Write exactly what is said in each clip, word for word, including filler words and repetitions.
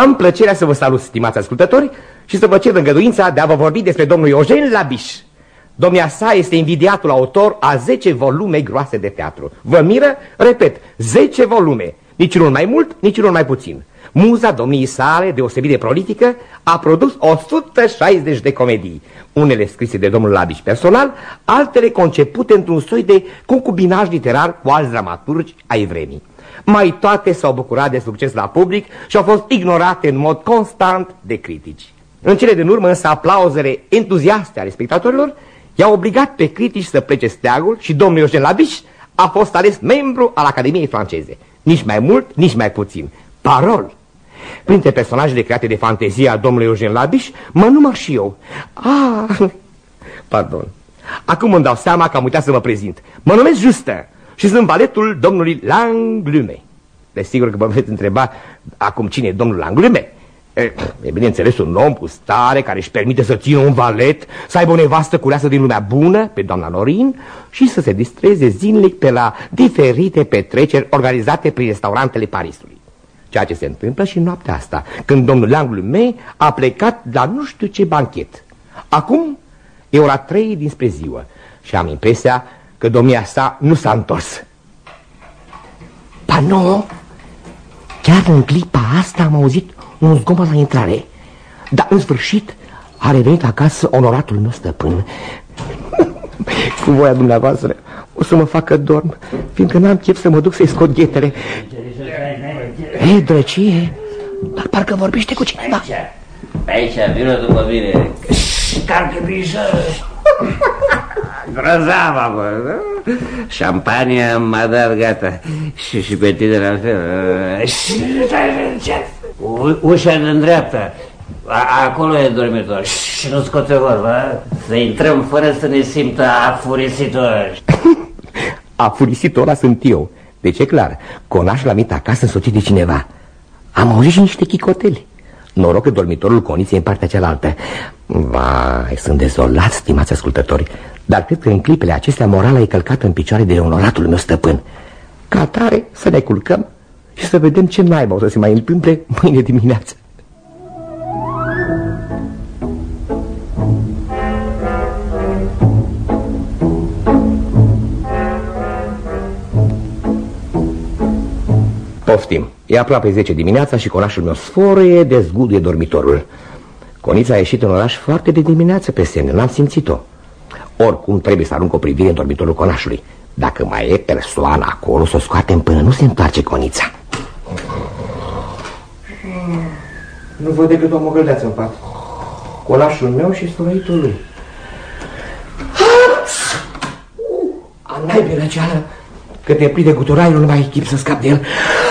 Am plăcerea să vă salut, stimați ascultători, și să vă cer îngăduința de a vă vorbi despre domnul Eugen Labiș. Domnia sa este invidiatul autor a zece volume groase de teatru. Vă miră? Repet, zece volume, niciunul mai mult, niciunul mai puțin. Muza domniei sale, deosebit de prolifică, a produs o sută șaizeci de comedii, unele scrise de domnul Labiș personal, altele concepute într-un soi de concubinaj literar cu alți dramaturgi ai vremii. Mai toate s-au bucurat de succes la public și au fost ignorate în mod constant de critici. În cele din urmă însă aplauzele entuziaste ale spectatorilor i-au obligat pe critici să plece steagul și domnul Eugen Labiș a fost ales membru al Academiei franceze. Nici mai mult, nici mai puțin. Parol! Printre personajele create de fantezie a domnului Eugen Labiș mă număr și eu. Ah, pardon. Acum îmi dau seama că am uitat să mă prezint. Mă numesc Justin și sunt valetul domnului Langlume. Desigur că vă veți întreba acum cine e domnul Langlume. E, e bineînțeles un om cu stare care își permite să țină un valet, să aibă o nevastă culeasă din lumea bună, pe doamna Norin, și să se distreze zilnic pe la diferite petreceri organizate prin restaurantele Parisului. Ceea ce se întâmplă și noaptea asta, când domnul Langlume a plecat la nu știu ce banchet. Acum e ora trei dinspre ziua și am impresia că domnia sa nu s-a întors. Ba nu, chiar în clipa asta am auzit un zgomot la intrare. Dar în sfârșit a revenit acasă onoratul meu stăpân. Cu voia dumneavoastră o să mă facă dorm, fiindcă n-am chef să mă duc să-i scot ghetele. Ei, drăcie, dar parcă vorbește cu cineva. Aici, aici, vină după mine. Carcă grijă. Grozava, bă. Șampania m-a dat gata. Și, și pe tine la fel. Ușa de dreapta. Acolo e dormitor. Și nu scoate vorba. Să intrăm fără să ne simtă afurisitori. Afurisitor ăla sunt eu. Deci e clar, Conașul a venit acasă însoțit de cineva. Am auzit și niște chicoteli. Noroc că dormitorul Coniței e în partea cealaltă. Vai, sunt dezolat, stimați ascultători. Dar cred că în clipele acestea morala e călcată în picioare de onoratul meu stăpân. Ca atare să ne culcăm și să vedem ce naiba o să se mai întâmple mâine dimineață. Poftim, e aproape zece dimineața și Conașul meu sfărăie, dezguduie dormitorul. Conița a ieșit în oraș foarte de dimineață pe scenă, n-am simțit-o. Oricum trebuie să arunc o privire în dormitorul Conașului. Dacă mai e persoana acolo, să o scoatem până nu se întoarce Conița. Nu văd decât o mogăldeață în pat. Conașul meu și sfărăitul lui. A naibii răceală, că te prinde guturaiul, nu mai ai chip să scap de el.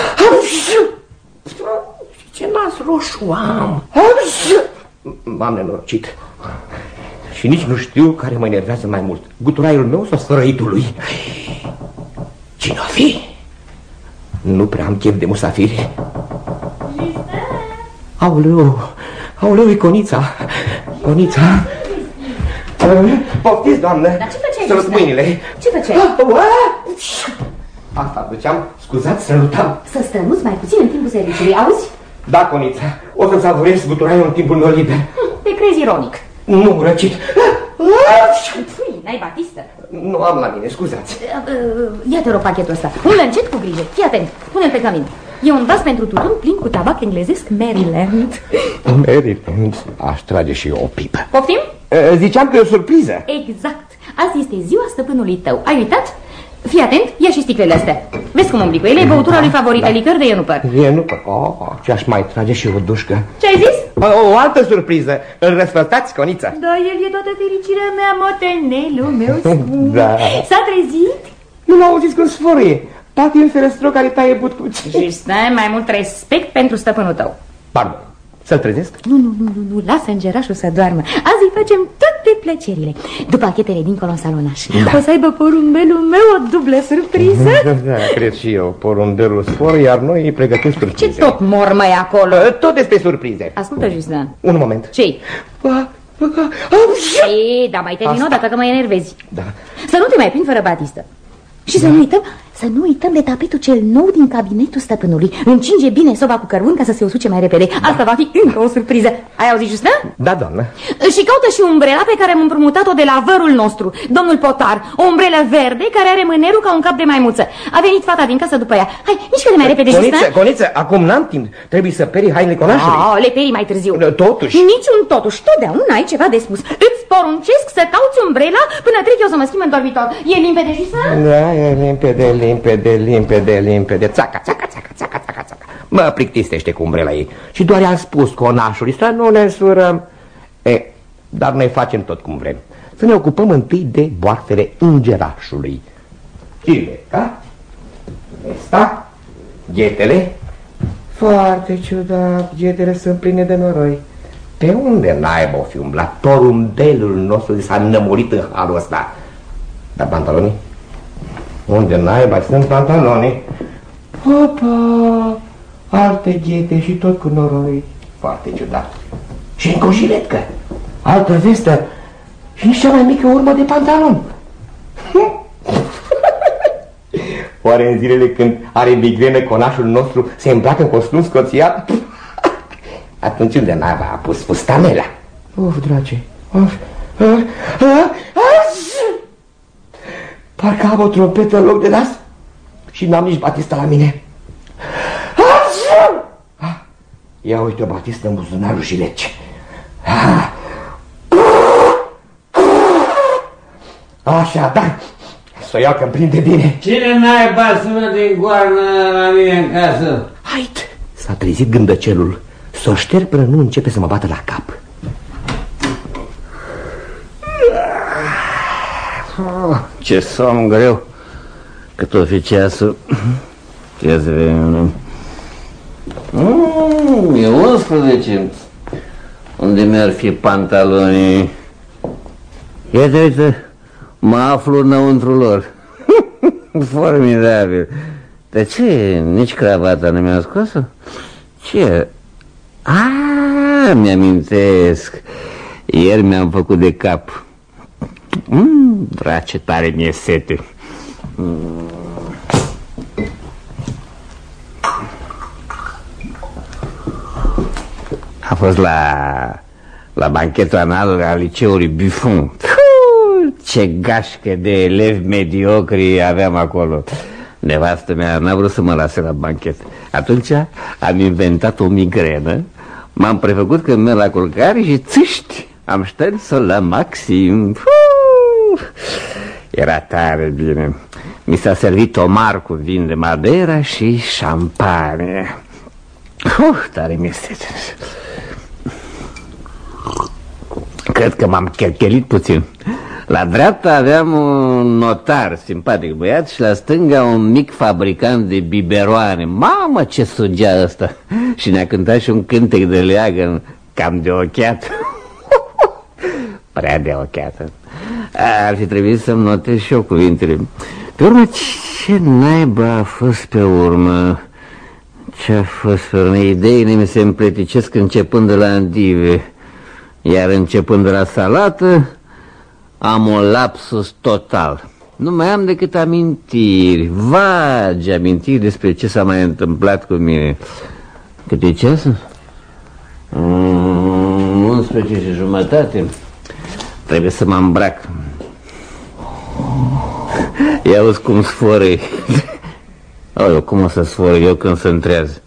Ce nas roșu am. M-am nenorocit. Și nici nu știu care mă enervează mai mult, guturaiul meu sau sfărăitul lui. Cine-o fi? Nu prea am chef de musafiri. Aoleu, aoleu, e Conița. Conița. Poftiți, doamnă. Dar ce făceai? Sărut mâinile. Ce făceai? Asta făceam, scuzați, sărutam. Să strănuți mai puțin în timpul serviciului, auzi? Da, Conița, o să-mi savurez guturaiul în timpul meu liber. Te crezi ironic. Nu, răcit. Fui, n-ai batistă. Nu am la mine, scuzați. Ia-te rog pachetul ăsta. Unul încet cu grijă. Fii atent, pune-l pe cămin. E un vas pentru tutun plin cu tabac englezesc Maryland. Maryland? Aș trage și eu o pipă. Poftim? Ziceam că e o surpriză. Exact. Azi este ziua stăpânului tău. Ai uitat? Fii atent, ia și sticlele astea. Vezi cum umbli cu ele, e băutura lui favorită, da. Licăr de ienupăr. Ienupăr? Oh, ce-aș mai trage și o dușcă. Ce ai zis? O, o altă surpriză. Îl răsfătați, Conița. Da, el e toată fericirea mea, motenelul meu spun. Da. S-a trezit? Nu l-au auzit când sfărâie. Poate e un ferestru care taie butcuți. Și stai mai mult respect pentru stăpânul tău. Pardon. Să-l trezesc? Nu, nu, nu, nu, nu, lasă îngerașul să doarmă. Azi îi facem toate plăcerile. După achetele dincolo în salonaș, da. O să aibă porumbelul meu o dublă surpriză. Da, cred și eu. Porumbelul spor, iar noi îi pregătim surprize. Ce tot mormăi acolo? Tot despre surprize. Ascultă, Justin. Un moment. Ce-i? E, da, mai termin o dată că mă enervezi. Da. Să nu te mai prind fără batistă. Și da. Să nu uităm Să nu uităm de tapetul cel nou din cabinetul stăpânului. Încinge bine soba cu cărbun ca să se usuce mai repede. Asta va fi încă o surpriză. Ai auzit, Justin? Da, doamnă. Și caută și umbrela pe care am împrumutat-o de la vărul nostru, domnul Potar. O umbrelă verde care are mânerul ca un cap de maimuță. A venit fata din casă după ea. Hai, mișcă-te mai repede, Coniță, Justin. Coniță, acum n-am timp. Trebuie să peri hainele conașului. Oh, le peri mai târziu. Totuși. Niciun totuși. Totdeauna ai ceva de spus. Îți poruncesc să cauți umbrela până trec eu să mă schimb în dormitor. E limpede, Justin? Da, e limpede, limpede, limpede, limpede. Țaca, țaca, țaca, țaca, țaca, țaca. Mă plictisește cu umbrela ei. Și doar i-am spus conașului să nu ne surăm. E, dar noi facem tot cum vrem. Să ne ocupăm întâi de boarfele îngerașului. Chileca, ăsta, ghetele. Foarte ciudat, ghetele sunt pline de noroi. Pe unde naiba o fi umblat? Porumbelul nostru s-a nămurit în halul ăsta. Dar pantalonii? Unde naiba sunt pantalonii? Opa, alte ghete și tot cu noroi. Foarte ciudat. Și încă o jiletcă, altă vestă și nici cea mai mică urmă de pantalon. Oare în zilele când are migrenă conașul nostru se îmbracă în costum scoțiat? Atunci unde naiba a pus fustanela? Uf, drage, uf, uh, uh, uh, parcă am o trompetă în loc de nas și n-am nici Batista la mine. Ah, ia uite o Batistă în buzunarul și lege. Ah. Așa, da, să o iau că-mi prinde bine. Cine naiba sună din goarnă la mine în casă? Haide, s-a trezit gândăcelul. S-o șterg până nu începe să mă bată la cap. Oh, ce somn greu. Cât o fi ceasul. Ce să vedem. Mm, e unsprezece. Unde mi-ar fi pantalonii? Iată, uite, mă aflu înăuntru lor. Formidabil. De ce? Nici cravata nu mi-a scos-o? Ce? Ah, mi-amintesc. Ieri mi-am făcut de cap. Mm, drace tare mi-e sete. Mm. A fost la la banchetul anal al liceului Buffon. Ce gașcă de elevi mediocri aveam acolo. Nevastă mea n-a vrut să mă lase la banchet. Atunci am inventat o migrenă. M-am prefăcut că merg la culcare și țiști, am șters-o la maxim. Uf, era tare bine. Mi s-a servit omar cu vin de Madeira și șampanie. Uf, tare mi este. Cred că m-am chelchelit puțin. La dreapta aveam un notar simpatic băiat și la stânga un mic fabricant de biberoane. Mamă, ce sugea ăsta! Și ne-a cântat și un cântec de leagăn, cam de ochiat. Prea de ochiată. Ar fi trebuit să-mi notez și eu cuvintele. Pe urmă, ce naiba a fost pe urmă? Ce-a fost pe urmă? Ideile mi se împleticesc începând de la andive. Iar începând de la salată, am un lapsus total. Nu mai am decât amintiri, vagi amintiri despre ce s-a mai întâmplat cu mine. Cât e ceasul? Mm, unsprezece și jumătate. Trebuie să mă îmbrac. Ia auzi cum sfărăi. Aoleu, cum o să sfărăi eu când se întrează?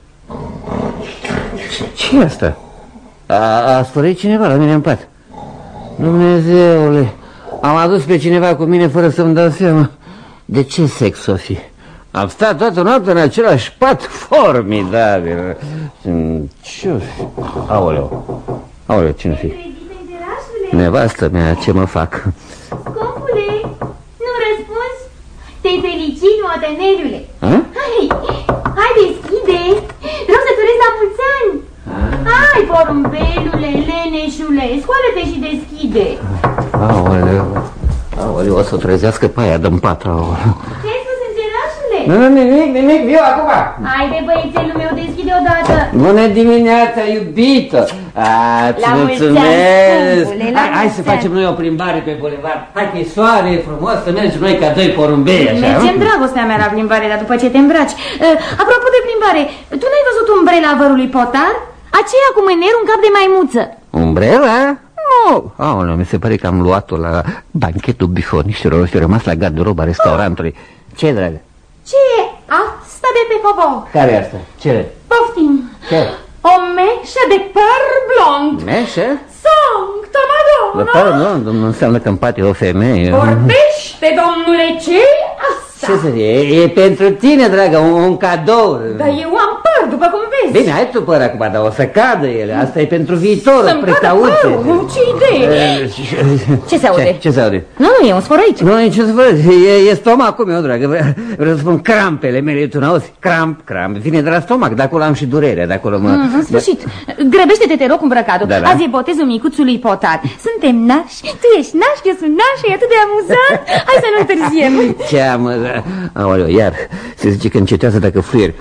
Ce e asta? A, a sfărăit cineva la mine în pat. Dumnezeule, am adus pe cineva cu mine fără să-mi dau seama. De ce sex o fi? Am stat toată noaptea în același pat. Formidabil. Ce-o fi? Aoleu, aoleu, cine fi? Nevastă mea, ce mă fac? Scumpule, nu răspunzi? Te felicit, motenelule. Hai, hai, deschide. Vreau să-ți urez la mulți ani. Hai, porumbelule, leneșule, scoală-te și deschide. Aoleu, aoleu, o să o trezească pe aia dă-mi pat. Ce-ai spus, îngerașule? Nu, nu, nimic, nimic, viu acum. Haide, băiețelul meu, deschide odată. Bună dimineața, iubito. La mulți ani, scumpule, la Hai, hai să mulți facem noi o plimbare pe bulevard. Hai că e soare, e frumos, să mergem noi ca doi porumbei, așa. Mergem, dragostea mea, la plimbare, dar după ce te îmbraci. Uh, apropo de plimbare, tu n-ai văzut umbrela vărului Potar? Aceea cu mânerul în cap de maimuță. Umbrela? Nu. Aoleu, mi se pare că am luat-o la banchetul bifoniștilor și rămas la garderoba restaurantului. Ce, dragă? Ce e? Asta de pe favor. Care e asta? Ce? Poftim. Ce? O meșă de păr blond. Meșă? Sancta Madonna. De păr blond? Nu înseamnă că îmi pate o femeie. Vorbește, domnule, ce asta? Ce să fie? E, e pentru tine, dragă, un, un cadou. Dar eu am păr, după cum vezi. Bine, ai tu păr acum, dar o să cadă ele. Asta e pentru viitor. Să-mi cadă părul, ce idee. Ce se aude? Ce, ce se aude? Nu, nu, e un sfărăit. Nu, e ce să văd, e, e stomacul meu, dragă. Vreau să spun crampele mele, tu n-auzi? Cramp, cramp, vine de la stomac, de acolo am și durerea, de acolo mă... Mm, în sfârșit, grăbește-te, te rog, îmbrăcatul. Da, da. Azi e botezul micuțului Potar. Suntem nași, tu ești naș, eu sunt naș, e atât de amuzant. Hai să nu întârziem. Ce am... Aoleu, iar, se zice că încetează dacă fluieri.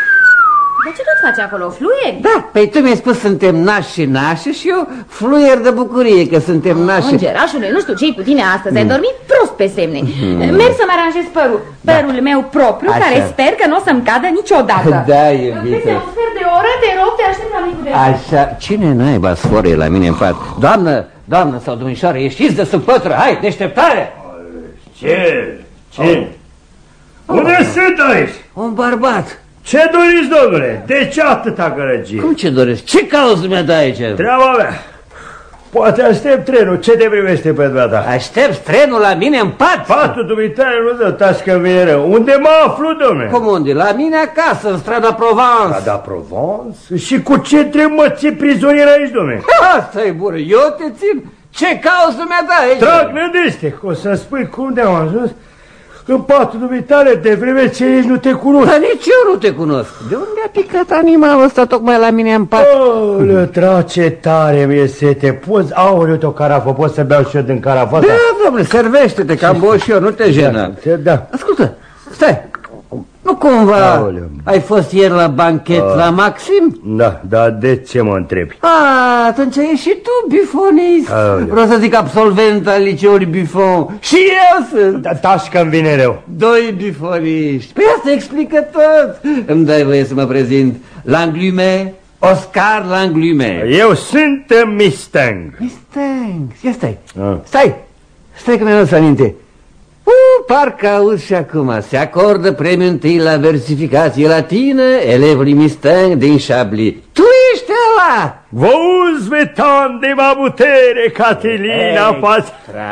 Dar ce tot faci acolo, fluieri? Da, păi tu mi-ai spus suntem nași și nașe și eu fluier de bucurie că suntem nași. Îngerașule, nu știu ce-i cu tine astăzi, ai dormit prost pe semne. Merg să-mi aranjez părul, părul meu propriu, Așa. care sper că nu o să-mi cadă niciodată. Da, iubito. Peste un sfert de oră, te rog, te aștept la micul de Așa, cine naiba sforă e la mine în pat? Doamnă, doamnă sau domnișoară, ieșiți de sub pătură, hai, deșteptare! Ce? Ce? Unde sunt aici? Un bărbat. Ce doriți, domnule? De ce atâta gălăgie? Cum ce doresc? Ce cauză mi-a dat aici? Treaba mea. Poate aștept trenul. Ce te privește pe ta? Aștept trenul la mine în pat? Patul dumitare nu dă tașcă mie rău. Unde mă aflu, domnule? Cum unde? La mine acasă, în strada Provence. Da, Provence? Și cu ce trebuie mă ții prizonier aici, domnule? Asta e bună, eu te țin. Ce cauză mi-a dat aici? Trag, nădește, că o să spui cum de am ajuns. În patul dumitare, de vreme ce ești, nu te cunosc. Dar nici eu nu te cunosc. De unde a picat animalul ăsta tocmai la mine în pat? Aoleu, trace tare mi-e sete. Poți, aoleu, o carafă, poți să beau și eu din carafa asta? Da, domnule, servește-te, că am băut și eu, nu te jena. Da, da. Ascultă, stai, nu cumva Aoleu. ai fost ieri la banchet A. la Maxim? Da, dar de ce mă întrebi? A, atunci ai și tu bifonist. Aoleu. Vreau să zic absolvent al liceului Bifon. Și eu sunt. Da, tașcă-mi vine rău. Doi bifoniști. Păi asta explică tot. Îmi dai voie să mă prezint. Langlume, Oscar Langlume. Eu sunt Mustang. Mustang. Ia stai. A. Stai. Stai că mi-am adus aminte. Uh, parcă auzi și acum. Se acordă premiul întâi la versificație latină elevului Mustang din Chablis. Tu ești ăla! Vă uzme de ma putere, Catilina, pas...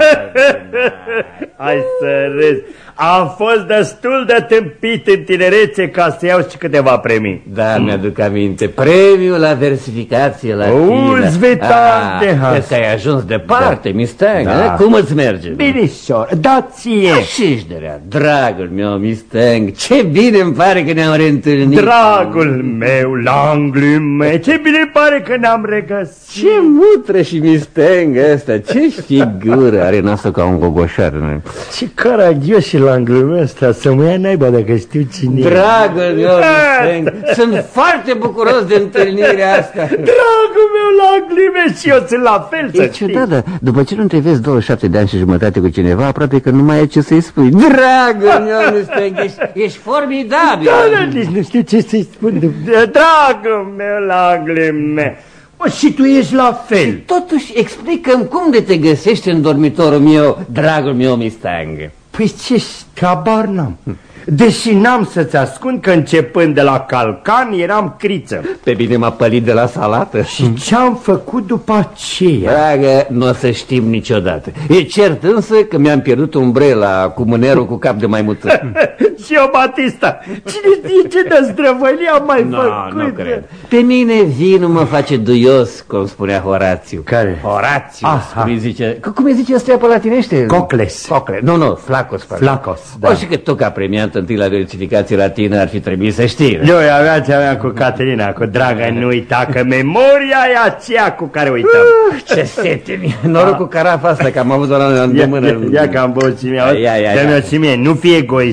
Hai să râzi. Am fost destul de tâmpit în tinerețe ca să iau și câteva premii. Da, mi-aduc aminte. Premiul la versificație latină. Uzi, vetan de has. Cred că ai ajuns departe, da. Mustang. Da. Cum îți merge? Binișor, da-ție. Și-și de rea, dragul meu, Mustang. Ce bine îmi pare că ne-am reîntâlnit. Dragul meu, Langlume, ce bine îmi pare că ne-am regăsit. Ce mutră și Mustang ăsta. Ce figură are nasul ca un gogoșar. Ce caragios și Langlume ăsta, să mă ia naiba dacă știu cine e. Dragul meu, Mustang, sunt foarte bucuros de întâlnirea asta. Dragul meu, Langlume, și eu sunt la fel, să E știi. ciudat, dar după ce nu te vezi douăzeci și șapte de ani și jumătate cu cineva, aproape că nu mai ai ce să-i spui. Dragul meu, Mustang, ești, ești formidabil. Da, da, nici nu știu ce să-i spun. Dragul meu, Langlume. Mă, și tu ești la fel. Totuși, explică-mi cum de te găsești în dormitorul meu, dragul meu, Mustang. Păi ce, habar n-am. Deși n-am să-ți ascund că începând de la calcan eram criță. Pe bine m-a pălit de la salată. Și ce-am făcut după aceea? Dragă, nu o să știm niciodată. E cert însă că mi-am pierdut umbrela cu mânerul cu cap de maimuță. Și eu, Batista, cine știe ce de zdrăvălie am mai No, făcut? nu cred. Pe mine vinul mă face duios, cum spunea Horațiu. Care? Horațiu, Aha. cum îi zice. Cum îi zice ăsta pe latinește? Cocles. Cocle. Nu, nu, flacos. Flacos, da. O, și că tu ca premiant întâi la verificație latină ar fi trebuit să știi. Eu avea cea mea cu Caterina, cu dragă, nu uita că memoria e aceea cu care uităm. Uh, ce sete mie. Noroc cu carafa asta, că am avut-o la Ia, îndemână. ia, ia că am băut și mie, Ia, ia, ia. dă-mi-o și mie, nu fi egoist.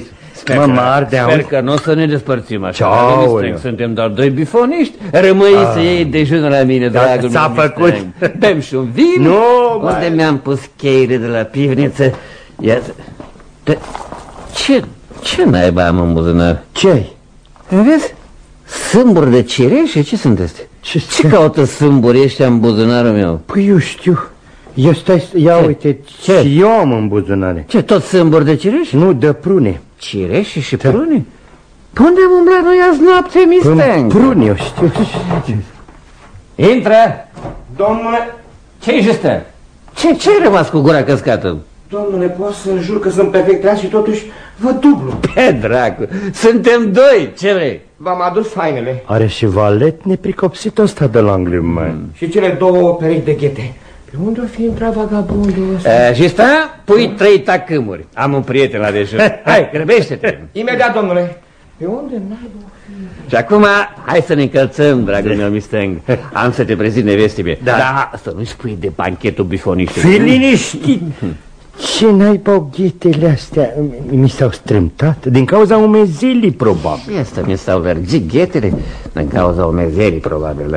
Sper, mă, că, mă arde, sper auzi? că nu o să ne despărțim așa. Aoleu. Suntem doar doi bifoniști. Rămâi să iei dejunul la mine, Da, dragul s-a meu, făcut. Mustang. Bem și un vin. Nu, Unde mai- mi-am pus cheile de la pivniță? Ia să... De... Ce, ce naiba am în buzunar? Ce-ai? Vezi? Sâmburi de cireșe? Ce sunt astea? Ce, Ce caută sâmburi ăștia în buzunarul meu? Păi eu știu. Eu stai, ia Ce? uite, Ce? și eu am în buzunare. Ce, tot sâmburi de cireșe? Nu, de prune. Cireșe și prune? Pe unde am umblat noi azi noapte, Mustang? Prune, eu știu. Intră! Domnule, Ce-i justă? Ce, ce-ai rămas cu gura căscată? domnule, pot să-mi jur că sunt perfect treaz și totuși vă dublu. Pe dracu, suntem doi, ce vrei? V-am adus fainele Are și valet nepricopsit ăsta de la Angleman. și cele două perechi de ghete. Pe unde o fi intrat vagabondul ăsta? E, și sta, pui trei tacâmuri. Am un prieten la dejun. Hai, grăbește-te. Imediat, domnule. Pe unde n-ai? Și acum, hai să ne încălțăm, dragul meu Mustang. Am să te prezint neveste mie. Da. Da, să nu-i spui de banchetul bifoniștilor. Fii liniștit. Ce n-ai ghetele astea? Mi s-au strâmtat din cauza umezelii, probabil. Asta mi s-au vergit ghetele din cauza umezelii, probabil.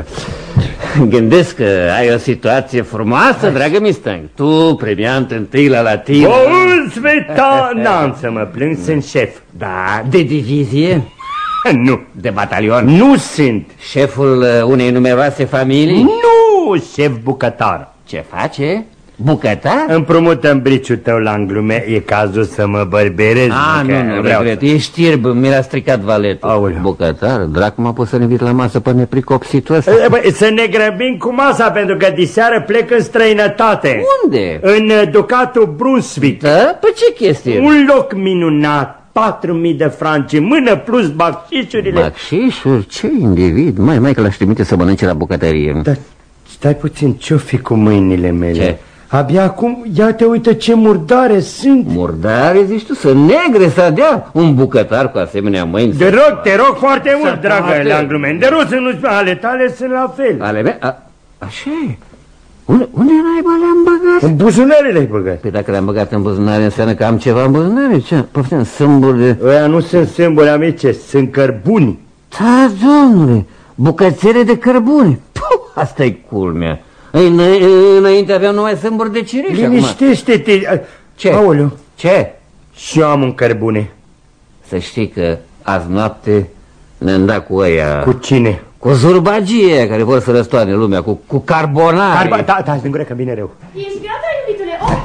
Gândesc că ai o situație frumoasă, dragă Mustang. Tu, premiant întâi la latin. Auzi, veta, n-am să mă plâng, sunt șef. Da, de divizie, Nu, de batalion. nu sunt. Șeful uh, unei numeroase familii. Nu, șef bucătar. Ce face? Bucătar? Împrumută-mi briciul tău la anglume, e cazul să mă bărberez. A, că nu, nu, vreau regret, să- ești știrb, mi l-a stricat valetul. Aoleu. Bucătar, dracu, m-a pus să ne invit la masă pe nepricopsitul ăsta. E, bă, să ne grăbim cu masa, pentru că diseară plec în străinătate. Unde? În uh, Ducatul Brunswick. Da? Pe ce chestie? Un loc minunat, patru mii de franci în mână plus bacșișurile. Bacșișuri? Ce individ? Mai, mai că l-aș trimite să mănânce la bucătărie. Dar stai puțin, ce-o fi cu mâinile mele? Ce? Abia acum, ia te uită ce murdare sunt. Murdare, zici tu, să negre să dea un bucătar cu asemenea mâini. De rog, te rog foarte mult, Să dragă poate. Leanglumen. De rog să nu spui, ale tale sunt la fel. Ale mele? A, așa e. Unde, unde naiba le-am băgat? În buzunare le-ai băgat. Păi dacă le-am băgat în buzunare înseamnă că am ceva în buzunare. Ce? Poftim, sâmburi de... Ăia nu sunt sâmburi, amice, sunt cărbuni. Da, domnule, bucățele de cărbune. Puh, asta-i culmea. Îna înainte aveam numai sâmburi de cireș. acum. Liniștește-te. Ce? Aoleu, Ce? și eu am un cărbune. Să știi că azi noapte ne-am dat cu ăia... Cu cine? Cu zurbagie care vor să răstoarne lumea, cu, cu carbonare. Carba, da, da, din gură că vine rău. Ești gata, iubitule? Oh,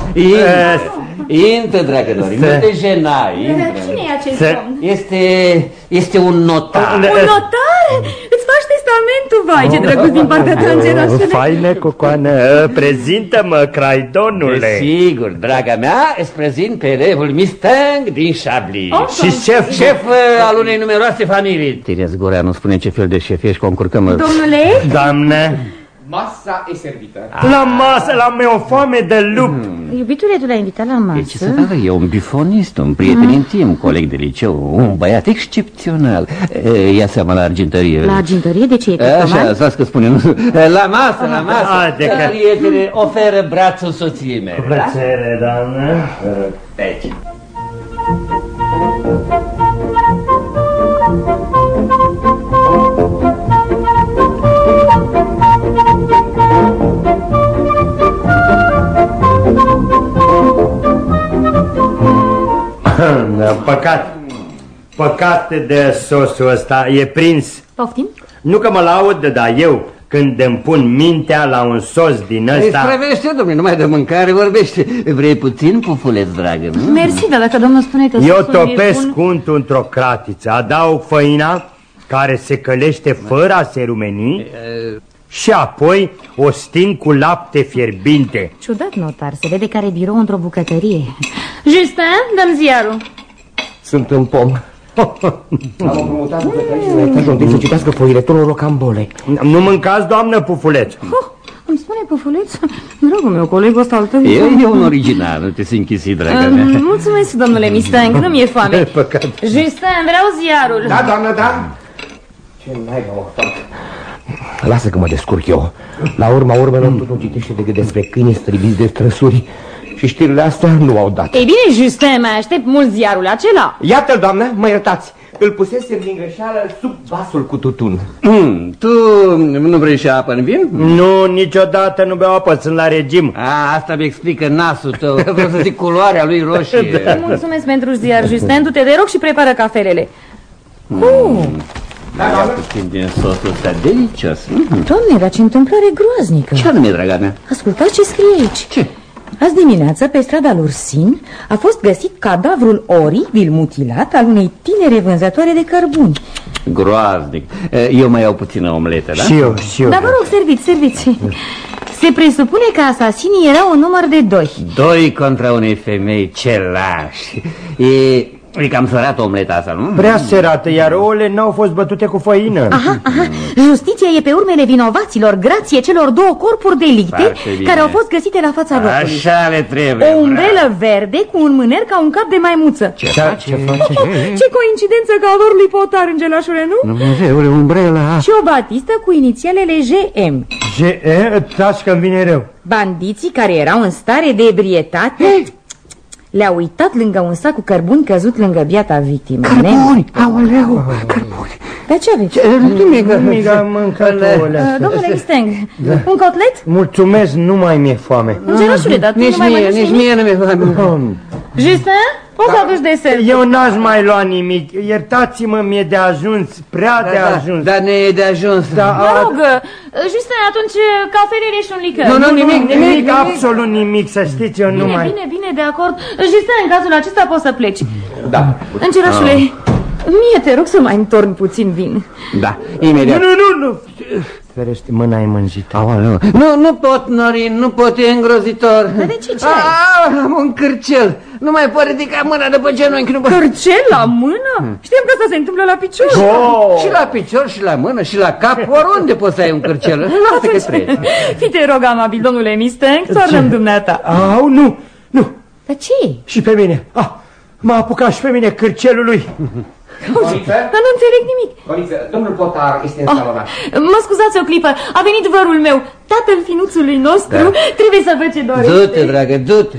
Intră, intră, dragă Dori, nu te jena, intră. cine e acest Să- domn? Este, este un notar. Un- Un notar? Îți faci testamentul, vai, ce drăguț din partea ta, îngerașule. Faină, cucoană, prezintă-mă, craidonule. Sigur, draga mea, îți prezint pe elevul Mustang din Chablis. Oh, Și șef, Șef uh, al unei numeroase familii. Tine-ți gura, nu spune ce fel de șef ești, concurcăm. Domnule, doamnă, Masa e servită. la masă, la mea o foame de lup. iubitule, tu l-ai invitat la E, ce să masă? facă? E un bifonist, un prieten intim, coleg de liceu, un băiat excepțional. E, ia seama la argintărie. La argintărie, de ce e Așa, customar? să că spune, nu? La masă, la masă. Haide că- Prietene, oferă brațul soției mele. Da? Plăcere, doamnă. Deci. Păcat. Păcat de sosul ăsta, e prins. Poftim? Nu că mă laud, dar eu, când îmi pun mintea la un sos din Îi ăsta... străvește, domnule, numai de mâncare vorbește. Vrei puțin, pufuleț, dragă, nu? Mersi, dar dacă domnul spune că Eu sosul e topesc bun- untul într-o cratiță, adaug făina care se călește fără a se rumeni și apoi o sting cu lapte fierbinte. Ciudat, notar, se vede că are birou într-o bucătărie. Justin, dăm ziarul. Sunt în pom. Am împrumutat bucătării la etajul unde să citească foiletonul Rocambole. Nu mâncați, doamnă Pufuleț? Oh, îmi spune pufuleț? Dragul meu, colegul ăsta al tău... E, e un original, nu te sinchisi, dragă mea. Uh, mulțumesc, domnule Mustang, nu mi-e foame. Păcat. Justin, vreau ziarul. Da, doamnă, da. Ce naiba o fac? Lasă că mă descurc eu. La urma urmelor, totul citește decât despre câini stribiți de trăsuri Și știrile astea nu au dat. Ei bine, Justin, mai aștept mult ziarul acela. Iată-l, doamnă, mă iertați. Îl pusesem din greșeală sub vasul cu tutun. Mm, tu nu vrei și apă în vin? Nu, niciodată nu beau apă, sunt la regim. A, asta mi explică nasul tău. Vreau să zic culoarea lui roșie. Da. Mulțumesc pentru ziar, Justin. Du-te de rog și prepară cafelele. Mm. Uh. Da, ia puțin din sosul ăsta delicios. Mm. Doamne, dar ce întâmplare groaznică. Ce anume, draga mea? Ascultați ce scrie aici. Ce? Azi dimineață, pe strada Lursin, a fost găsit cadavrul oribil mutilat al unei tinere vânzătoare de cărbuni. Groaznic. Eu mai iau puțină omletă, da? Și eu, și eu. Dar vă rog, serviți, serviți. Se presupune că asasinii erau un număr de doi. Doi contra unei femei, ce lași. E... E cam sărată omleta asta, nu? Prea serată, iar ouăle n-au fost bătute cu făină. Aha, aha. Justiția e pe urmele vinovaților, grație celor două corpuri delicte care au fost găsite la fața locului. Așa le trebuie. O umbrelă verde cu un mâner ca un cap de maimuță. Ce face? Ce face? Ce coincidență ca adorului potar, îngelașule, nu? Dumnezeule, umbrela. Și o batistă cu inițialele G M. G E, taci că-mi vine rău. Bandiții care erau în stare de ebrietate le-au uitat lângă un sac cu cărbuni căzut lângă biata victimă. Cărbuni, aoleu, cărbuni. Dar ce aveți? Nimic, nimic, am mâncat ouăle astea. Domnule Steng, un cotlet? Mulțumesc, nu mai mi-e foame. Îngerașule, dar tu nu mai mănânci nimic? Nici mie nu mi-e foame. Justin, poți să aduci desert? Eu n-aș mai lua nimic. Iertați-mă, mi-e de ajuns, prea de ajuns. Dar ne e de ajuns. Mă rog, Justin, atunci cafelele și un licăr. Nu, nu, nimic, nimic, absolut nimic, să știți, eu nu mai... Bine, bine, de acord. Justin, în cazul acesta poți să pleci. Da. Îngerașule, mie te rog să mai întorni puțin vin. Da, imediat. Nu, nu, nu, nu. Ferește, mâna e mânjită. Aoleu. Nu, nu pot, Norin, nu pot, e îngrozitor. Dar de ce, ce ai? Ah, am un cârcel. Nu mai pot ridica mâna după genunchi. Nu... Cârcel la mână? Știam că asta se întâmplă la picior. Oh. Și la picior, și la mână, și la cap. Oriunde poți să ai un cârcel. Lasă că treci. Fi te rog, amabil, domnule Misteng, toarnă-mi dumneata. Au, nu, nu. Dar ce? Și pe mine. Ah, m-a apucat și pe mine cârcelul lui. Coniță? Dar nu înțeleg nimic. Coniță, domnul Potar este în oh, salonat. Mă scuzați o clipă, a venit vărul meu, tatăl finuțului nostru, da. Trebuie să văd ce dorește. Du-te, dragă, du-te.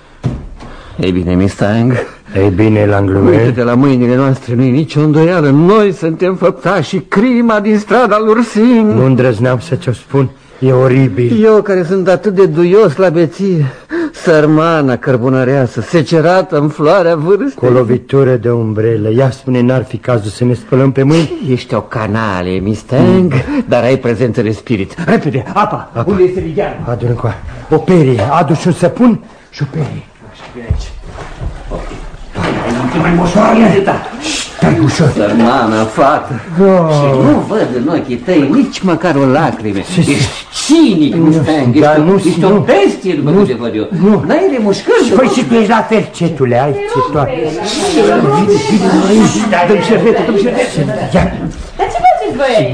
Ei bine, Mistang. Ei bine, Langlume. Uite-te la mâinile noastre, nu-i nicio îndoială. Noi suntem făptași și crima din strada Lursin. Nu îndrăzneam să ți-o spun. E oribil. Eu care sunt atât de duios la beție, sărmana cărbunăreasă, secerată în floarea vârstei. Cu o lovitură de umbrelă. Ia spune, n-ar fi cazul să ne spălăm pe mâini? Ești o canale, Mistang, mm. dar ai prezență de spirit. Repede, apa, apa. Unde este ligheanul? Adu-l încoa. O perie, adu-și un săpun și o perie. Așa, vine aici. Ok. Nu mai moșoară atâta. Stai ușor. Sărmana fată. Oh. Și nu văd în ochii tăi nici măcar o lacrime. Ești cinic, Mustang. Ești, nu, ești nu, o bestie, după cum te văd eu. Nu. N-ai remușcări. Păi și tu ești la fel, cetule, ai țitoare. Dă-mi șervetă, dă-mi șervetă. Dar ce faceți, băieți?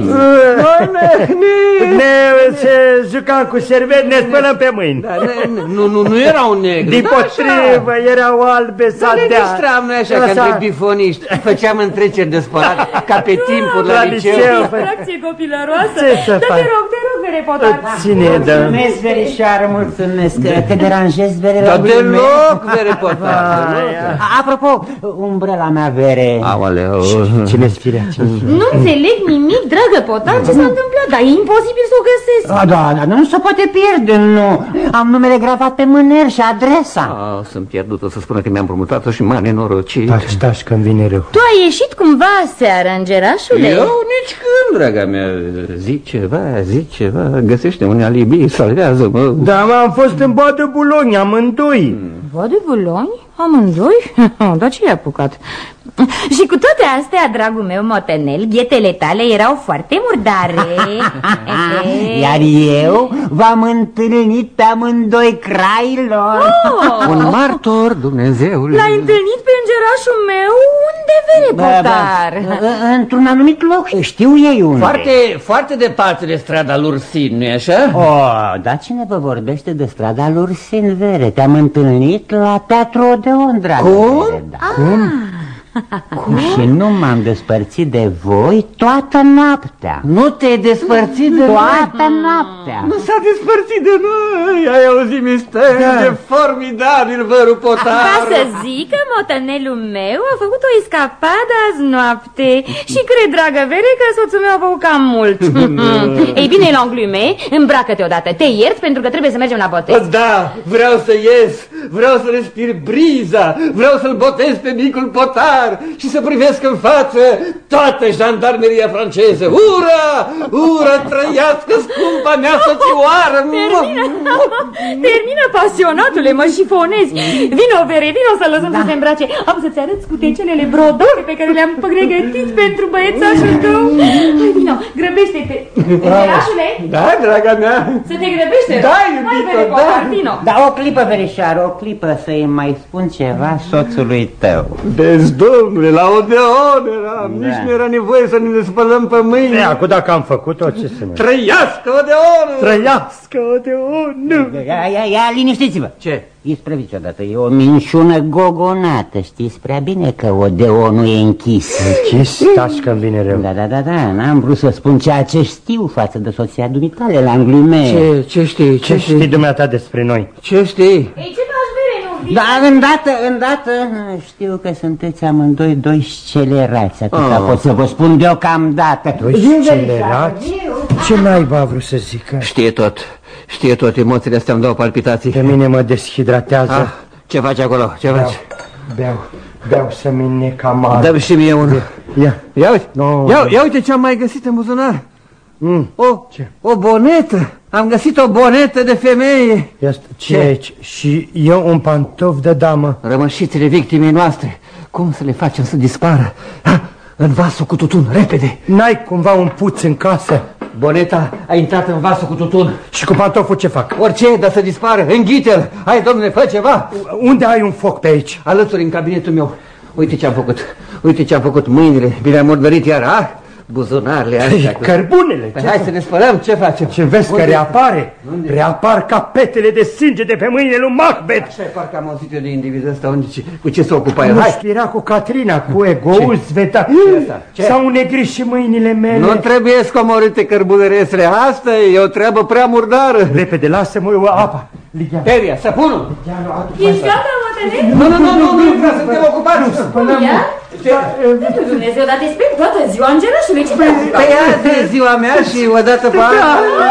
Ne jucam cu șervetă, ne spălăm pe mâini. Nu, nu, nu erau negri. Dipotrivă, erau albe, sadea. Dar ne distram noi așa, ca între bifoniști. Făceam întreceri de spălat, ca pe timpuri la liceu. Distracție copilăroasă. Ce să faci? Dar te rog, te rog, vere, Potar. Ține, dă. Mulțumesc, verișoară, mulțumesc. Te deranjez, vere? Dar deloc, vere, Potar. Apropo, umbrela mea, vere. Aoleu. Cine-ți firea? Nu înțeleg nimic, dragă Potar, ce s-a întâmplat, dar e imposibil să o găsesc. Da, da, nu se poate pierde, nu. Am numele gravat pe mâner și adresa. Ah, sunt pierdut, o să spună că mi-am promutat-o și m-a nenorocit. Taci, taci, că-mi vine rău. Tu ai ieșit cumva aseară, îngerașule? Eu nici când, draga mea. Zic ceva, zic ceva, găsește un alibi, salvează-mă. Da, am fost în Boadă Buloni, amândoi. Boadă Buloni? Amândoi? Dar ce i-a apucat? Și cu toate astea, dragul meu motenel, ghetele tale erau foarte murdare. Iar eu v-am întâlnit pe amândoi crailor. Oh! Un martor, Dumnezeule. L-ai întâlnit pe îngerașul meu? Unde, vere, Potar? Într-un anumit loc, știu ei unde. Foarte, foarte departe de strada Lursin, nu-i așa? Oh, dar cine vă vorbește de strada Lursin, vere? Te-am întâlnit la Teatru Odeon, dragă. Cum? Vere, da. Cum? Și nu m-am despărțit de voi toată noaptea. Nu te-ai despărțit de Toată noaptea. Nu s-a despărțit de noi. Ai auzit misteriul? Da. E formidabil vărul potar. Ca să zic că motanelul meu a făcut o escapadă azi noapte. Și cred, dragă Vere, că soțul meu a făcut cam mult. Ei bine, l'englume, îmbracă-te odată. Te iert pentru că trebuie să mergem la botez. Da, vreau să ies, vreau să respir briza, vreau să-l botez pe micul potar și să privesc în față toată jandarmeria franceză. Ura! Ura, trăiască scumpa mea soțioară! Termină, termină, pasionatule, mă șifonezi. Vino, Vere, vino să lăsăm da. să se îmbrace. Am să-ți arăt scutecelele brodori pe care le-am pregătit pentru băiețașul tău. Hai, vino, grăbește-te. Îngerașule? Da, draga mea. Să te grăbește. Da, iubito, da. Vino. Da, o clipă, Verișoară, o clipă să-i mai spun ceva soțului tău. Vezi, domnule, la Odeon eram, da. Nici nu era nevoie să ne spălăm pe mâini. E, acum dacă am făcut-o, ce să ne... Trăiască Odeon! Trăiască Odeon! Ia, ia, ia, liniștiți-vă! Ce? Isprăviți odată, e o minciună gogonată, știți prea bine că Odeonul e închis. Închis? Taci că-mi vine rău. Da, da, da, da, n-am vrut să spun ceea ce știu față de soția dumitale la Anglume. Ce, ce știi? Ce, ce știi dumneata despre noi? Ce știi? Ei, ce faci, Vere, nu vii? Da, îndată, îndată, știu că sunteți amândoi doi scelerați, atâta oh. pot să vă spun deocamdată. Doi scelerați? Ce naiba a vrut să zică? Știe tot, știe tot, emoțiile astea îmi dau palpitații. Pe mine mă deshidratează. Ah, ce faci acolo? Ce beau, faci? Beau, beau să-mi nec amar. Dă-mi și mie unul. Ia, ia uite, no, ia, ia uite ce am mai găsit în buzunar. Mm. O, ce? O bonetă. Am găsit o bonetă de femeie. Ia ce, ce aici? Și eu un pantof de damă. Rămășițele victimei noastre. Cum să le facem să dispară? Ha, în vasul cu tutun, repede. N-ai cumva un puț în casă? Boneta a intrat în vasul cu tutun. Și cu pantoful ce fac? Orice, dar să dispară, înghite-l. Hai, domnule, fă ceva. Unde ai un foc pe aici? Alături, în cabinetul meu. Uite ce am făcut. Uite ce am făcut. Mâinile, bine am murdărit iar, a? Buzunarele astea. Cărbunele. Păi hai să ne spălăm, ce facem? Ce vezi că reapare? Unde? Reapar capetele de sânge de pe mâinile lui Macbeth. Așa e, parcă am auzit eu de individul ăsta. Unde, cu ce se ocupa el? Nu știu, era cu Catrina, cu Egoul, Sveta. S-au negrit și mâinile mele. Nu trebuie scomorâte cărbunăresele. Asta e o treabă prea murdară. Repede, lasă-mă eu apa. Peria, săpunul. Ești gata, mătăne? Nu, nu, nu, nu, nu, vreau să te ocupați. Ia? Dumnezeu, dar te sper toată ziua, îngerașule, ce te-a ocupat? Păi azi e ziua mea și odată pe an...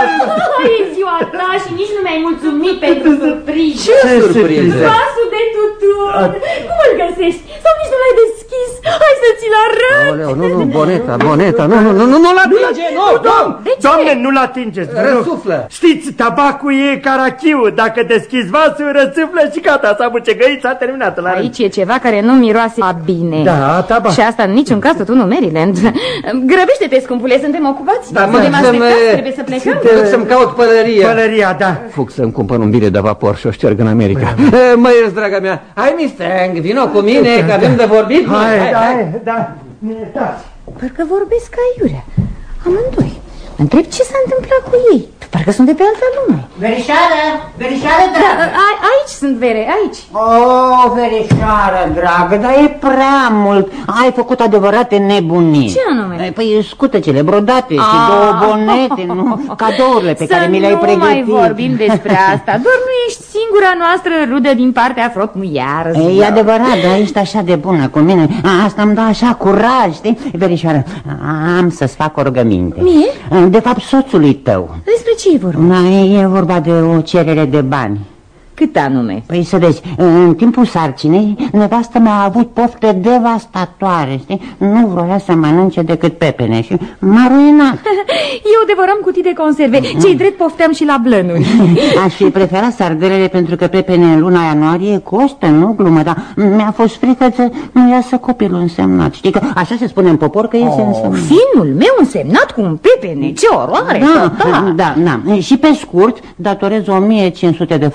E ziua ta și nici nu mi-ai mulțumit pentru surpriză. Ce surpriză? Vasul de tutun. Cum îl găsești? Sau nici nu l-ai deschis? Hai să ți-l arăt. Aoleu, nu, nu, boneta, boneta, nu, nu, nu, nu, nu-l atinge, nu, domn! Doamne, nu-l atingeți. Răsuflă. Știți, tabacul e carachiu. Dacă deschizi vasul, răsuflă și gata, s-a bucegăit, s-a terminat. Aici e ceva care nu miroase a bine. Da, tabac. Și asta în niciun caz tutunul Maryland. Grăbește-te, scumpule, suntem ocupați. Da, mă, trebuie să plecăm. Te duc să-mi caut pălăria. Pălăria, da. Fug să-mi cumpăr un bilet de vapor și o șterg în America. Mă ierți, draga mea. Hai, mister, vino cu mine, că avem de vorbit. Hai, hai, hai, da, ne iertați. Parcă vorbesc ca iurea, amândoi. Întreb ce s-a întâmplat cu ei. Parcă sunt de pe altă lume. Verișoară, verișoară dragă. Da, a, aici sunt, Vere, aici. O, verișoară dragă, dar e prea mult. Ai făcut adevărate nebunii. Ce anume? Păi scutecele brodate și două bonete, nu? Cadourile pe care mi le-ai pregătit. Să nu mai vorbim despre asta. Doar nu ești singura noastră rudă din partea frotmuiară. E adevărat, dar ești așa de bună cu mine. Asta îmi dă așa curaj, știi? Verișoară, am să-ți fac o rugăminte. Mie? De fapt, soțului tău. Despre ce e vorba? E vorba de o cerere de bani. Cât anume? Păi să vezi, în timpul sarcinei, nevastă mea a avut pofte devastatoare, știi? Nu vroia să mănânce decât pepene și m-a ruinat. Eu devoram cutii de conserve, ce-i drept pofteam și la blănuri. Aș fi preferat sardelele pentru că pepene în luna ianuarie costă, nu glumă, dar mi-a fost frică să nu iasă copilul însemnat. Știi că așa se spune în popor că iese oh, însemnat. Finul meu însemnat cu un pepene, ce oroare! Da, da, da, da. Și pe scurt datorez o mie cinci sute de franci băcări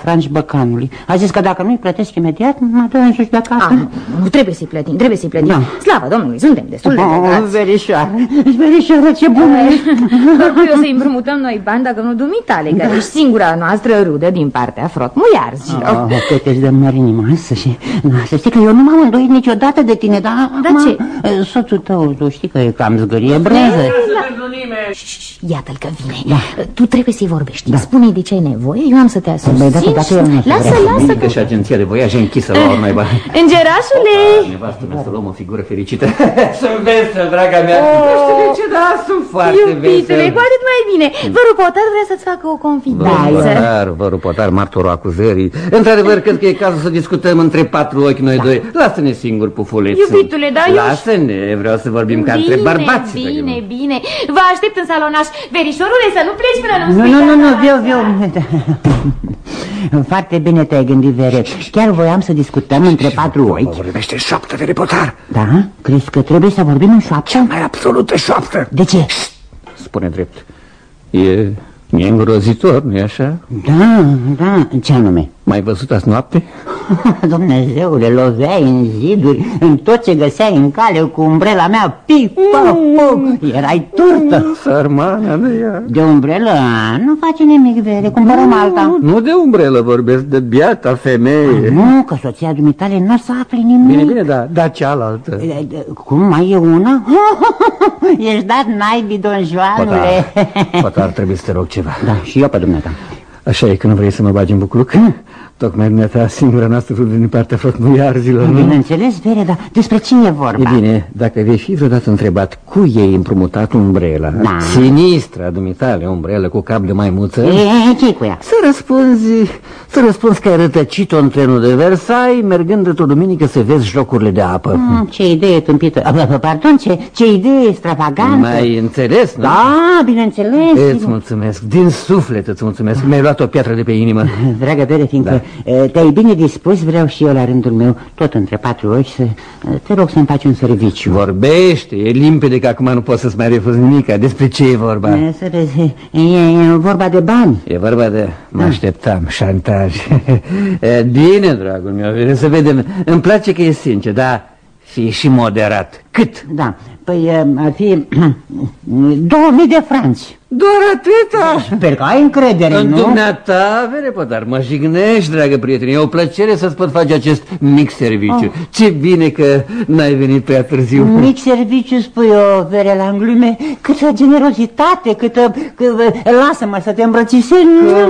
călăcanului. A zis că dacă nu-i plătesc imediat, mă dă însuși de acasă. Ah, nu, trebuie să-i plătim, trebuie să-i plătim. Da. Slavă Domnului, suntem destul de bogați. Oh, verișoară, verișoară, ce bună ești. Oricui o să-i împrumutăm noi bani, dacă nu dumitale, că ești singura noastră rudă din partea frot muiarzilor. Oh, că te-ți dă mari inima să și... Să știi că eu nu m-am îndoit niciodată de tine, dar... Da ce? Soțul tău, tu știi că e cam zgârie breză. Iată-l că vine. Da. Tu trebuie să-i vorbești. Da. Spune-i de ce ai nevoie, eu am să te asum. Băi, dacă, dacă și... Lasă, lasă că... Și agenția de voiaje închisă la urmă, naiba. Îngerașule! Nevastă mea să luăm o figură fericită. Sunt veselă, draga mea. Nu știu de ce, dar sunt foarte veselă. Iubitule, cu atât mai bine. Vărul Potar vrea să-ți facă o confidență. Potar, vărul Potar, martorul acuzării. Într-adevăr, cred că e cazul să discutăm între patru ochi noi doi. Lasă-ne singuri, pufuleț. Iubitule, dar eu... Lasă-ne, vreau să vorbim ca între bărbați. Bine, bine, vă aștept în salonaș. Verișorule, să nu pleci până nu spui. Nu, nu, nu, viu, viu. Foarte bine te-ai gândit, Vere. Chiar voiam să discutăm între patru ochi. Vorbește șoaptă, Vere Potar. Da? Crezi că trebuie să vorbim în șoaptă? Cea mai absolută șoaptă. De ce? Spune drept. E... E îngrozitor, nu-i așa? Da, da, ce anume? M-ai văzut azi noapte? Dumnezeule, loveai în ziduri, în tot ce găseai în cale cu umbrela mea, pic, pa, poc, erai turtă. Sărmana de ea. De umbrelă? Nu face nimic, Vere, cumpărăm alta. Nu de umbrelă vorbesc, de biata femeie. Nu, că soția dumitale nu o să afle nimic. Bine, bine, da, da cealaltă. Cum, mai e una? Ești dat naibii, donjoanule. Poate ar trebui să te rog ceva. Da, și eu pe dumneata. Așa e, că nu vrei să mă bagi în bucluc? Tocmai dumneata, singura noastră din partea frotmuiarzilor, nu? Bineînțeles, Vere, dar despre cine e vorba? E bine, dacă vei fi vreodată întrebat cu ei împrumutat umbrela, da. Sinistra dumitale umbrelă cu cap de maimuță, e, ce cu ea? Să răspunzi, să răspunzi că ai rătăcit-o în trenul de Versailles, mergând într-o duminică să vezi jocurile de apă. Mm, ce idee tâmpită, pardon, ce, ce idee extravagantă. Mai înțeles, nu? Da, bineînțeles. Îți mulțumesc, din suflet îți mulțumesc, mi-ai luat o piatră de pe inimă. Dragă Vere, fiindcă da. Te-ai bine dispus, vreau și eu la rândul meu, tot între patru ochi, să te rog să-mi faci un serviciu. Vorbește, e limpede că acum nu poți să-ți mai refuzi nimic. Despre ce e vorba? E, e, e vorba de bani. E vorba de... Mă așteptam, șantaj. Bine, dragul meu, să vedem. Îmi place că e sincer, dar fii și moderat. Cât? Da, păi ar fi două mii de franci. Doar atâta? Sper că ai încredere, în nu? În dumneata, Vere Potar, mă jignești, dragă prieteni. E o plăcere să-ți pot face acest mic serviciu. Oh. Ce bine că n-ai venit prea târziu. Mic serviciu, spui o Vere, la glume. Câtă generozitate, câtă... câtă lasă-mă să te îmbrățișez.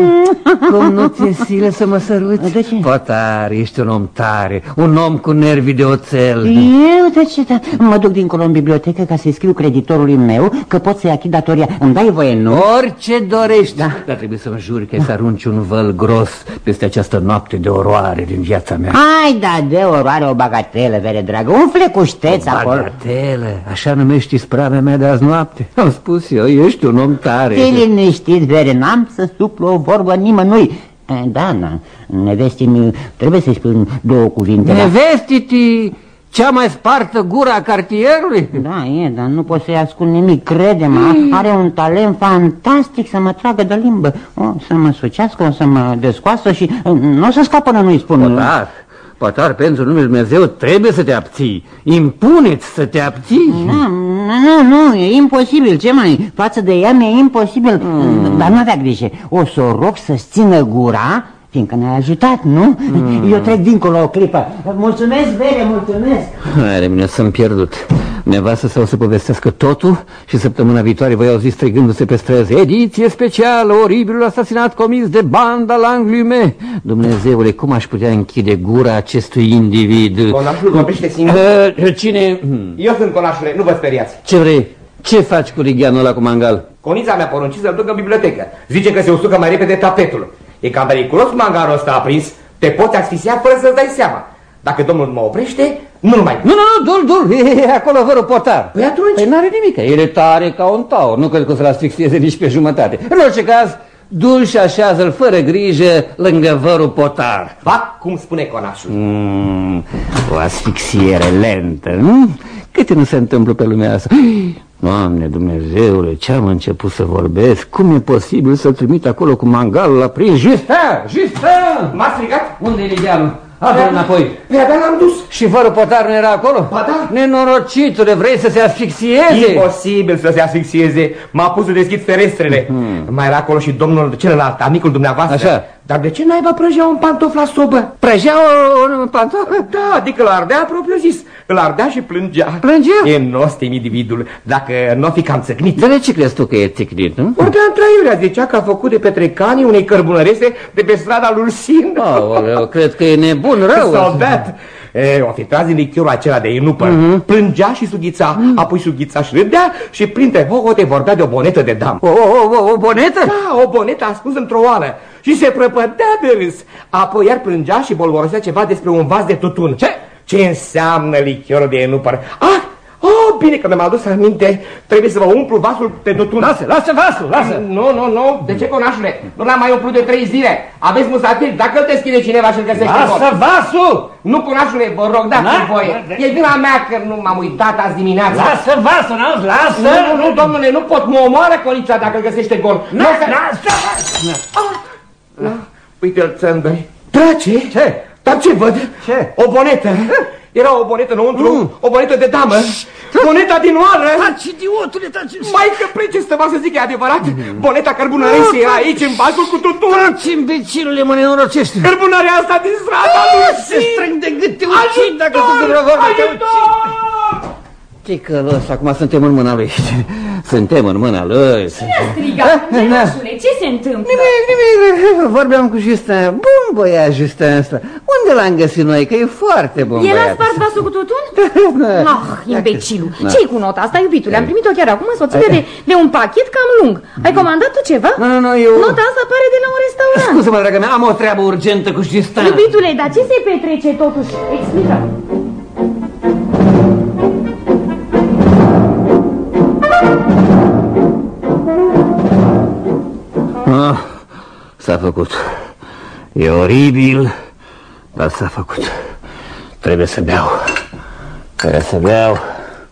Cum, cum nu ți-e silă să mă săruți? De ce? Potar, ești un om tare, un om cu nervi de oțel. Eu, de ce? Da. Mă duc dincolo în bibliotecă ca să-i scriu creditorului meu că pot să-i achit datoria. Îmi dai voie? Nu? Orice dorești, da. Dar trebuie să mă juri că da. Să arunci un văl gros peste această noapte de oroare din viața mea. Hai, da, de oroare o bagatelă, Vere dragă, un flecușteț acolo. Bagatelă, așa numești ispravea mea de azi noapte. Am spus eu, ești un om tare. Te liniștit, Vere, n-am să suplu o vorbă nimănui. Da, da, nevestii, trebuie să-i spun două cuvinte. Nevestii-ti... Cea mai spartă gura a cartierului? Da, e, dar nu pot să-i ascult nimic, crede-mă, are un talent fantastic să mă tragă de limbă. O, să mă sucească, o să mă descoasă și nu o să scapă până nu-i spun. Potar, Potar, pentru numele Dumnezeu trebuie să te abții. Impuneți să te abții. Nu, nu, nu, e imposibil, ce mai, față de ea mi-e imposibil, mm. Dar nu avea grijă, o să o rog să-ți țină gura, fiindcă ne-ai ajutat, nu? Mm. Eu trec dincolo o clipă. Mulțumesc, Vere, mulțumesc. Hai, mine, să-mi pierdut. Nevastă sau să povestească totul și săptămâna viitoare voi auzi strigându-se pe străzi: ediție specială, oribilul asasinat comis de banda Langlume. Dumnezeule, cum aș putea închide gura acestui individ? Conașul vorbește singur. Uh, cine? Eu sunt conașule, nu vă speriați. Ce vrei? Ce faci cu ligheanul ăla cu mangal? Conița mea porunci să-l duc în bibliotecă. Zice că se usucă mai repede tapetul. E cam periculos mangarul ăsta aprins. Te poți asfixia fără să-ți dai seama. Dacă domnul mă oprește, nu mai... Nu, nu, nu, dul, dul, e acolo vărul Potar. Păi atunci? Păi n-are nimic, el e tare ca un taur. Nu cred că o să-l asfixieze nici pe jumătate. În orice caz, dul și așează-l fără grijă lângă vărul Potar. Fac cum spune conașul. Mm, o asfixiere lentă, nu? Câte nu se întâmplă pe lumea asta? Doamne Dumnezeule, ce-am început să vorbesc? Cum e posibil să-l trimit acolo cu mangalul la prins? Justin! Justin! M-a strigat? Unde e Ligianu? Adu-l înapoi. De-abia l-am dus. Și fără potar nu era acolo? Ba da. Nenorocitule, vrei să se asfixieze? Imposibil să se asfixieze. M-a pus să deschid ferestrele. Hmm. Mai era acolo și domnul celălalt, amicul dumneavoastră. Așa. Dar de ce naiba prăjea un pantof la sobă? Prăjea un pantof? Da, adică îl ardea propriu zis. Îl ardea și plângea. Plângea? E nost individul, dacă n-o fi cam țăcnit. Dar de ce crezi tu că e țicnit, nu? Ordea întraiurea, zicea că a făcut de petrecanii unei cărbunărese de pe strada lui Sin. Aoleu, cred că e nebun rău. S-o dat. E, o fi tras din lichiorul acela de enupă. Mm-hmm. Plângea și sughița, mm. apoi sughița și râdea și printre hohote vorbea de o bonetă de dam. O, o, o, o bonetă? Da, o bonetă ascunsă într-o oală. Și se prăpădea de râs. Apoi iar plângea și bolborosea ceva despre un vas de tutun. Ce? Ce înseamnă lichiorul de enupă? Ah! Oh, bine că mi-am adus aminte. Trebuie să vă umplu vasul de tutun. Lasă, lasă vasul, lasă. Nu, nu, nu. De ce, conașule? Nu l-am mai umplut de trei zile. Aveți musafir. Dacă îl deschide cineva și îl găsește Lasă tot. vasul! Nu, conașule, vă rog, dați-mi voie. E vina mea că nu m-am uitat azi dimineața. Lasă vasul, n-auzi, lasă! Nu, nu, nu, domnule, nu pot. Mă omoară colița dacă îl găsește gol. Lasă, lasă! Uite-l, țândăi. Drace? Ce? Dar ce văd? Ce? O bonetă. Era o bonetă înăuntru, mm. o bonetă de damă. Boneta din oală. Taci, idiotule, taci. Mai că plece stăva să zic, e adevărat. Mm. Boneta cărbunăresei era aici, în vasul cu tutun. Taci, imbecilule, mă nenorocește. Cărbunarea asta din strada lui Sin. Se strâng de gât, te ucid dacă sunt dumneavoastră, te ucid. Ticălos, acum suntem în mâna lui. Suntem în mâna lui. Cine a strigat? Îngenușule, ce se întâmplă? Nimic, nimic, vorbeam cu Justin. Bun băiat Justin ăsta. Unde l-am găsit noi? Că e foarte bun băiat. El a spart vasul cu tutun? Ah, imbecilul. Ce-i cu nota asta, iubitule? Am primit-o chiar acum, însoțită de, de un pachet cam lung. Ai comandat tu ceva? Nu, nu, nu, eu... Nota asta pare de la un restaurant. Scuze-mă, dragă mea, am o treabă urgentă cu Justin. Iubitule, dar ce se petrece totuși? Explică. Ah, s-a făcut. E oribil, dar s-a făcut. Trebuie să beau. Trebuie să beau.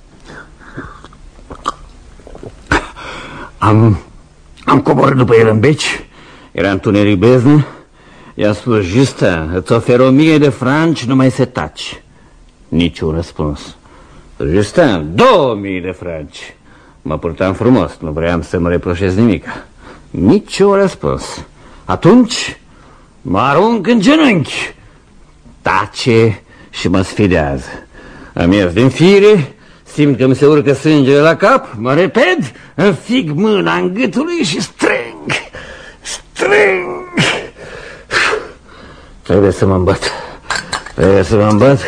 Am, am coborât după el în beci. Era întuneric beznă. I-am spus, Justin, îți ofer o mie de franci, numai să taci. Niciun răspuns. Justin, două mii de franci. Mă purtam frumos, nu vreau să-mi reproșez nimic. Niciun răspuns. Atunci mă arunc în genunchi. Tace și mă sfidează. Am ies din fire, simt că mi se urcă sângele la cap, mă repet, înfig mâna în gâtul lui și strâng. Strâng. Trebuie să mă îmbăt. Trebuie să mă îmbăt.